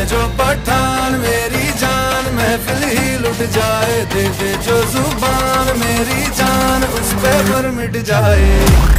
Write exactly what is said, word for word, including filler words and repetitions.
जो पठान मेरी जान महफिल ही लुट जाए, दे दे जो जुबान मेरी जान उस पे पर मिट जाए।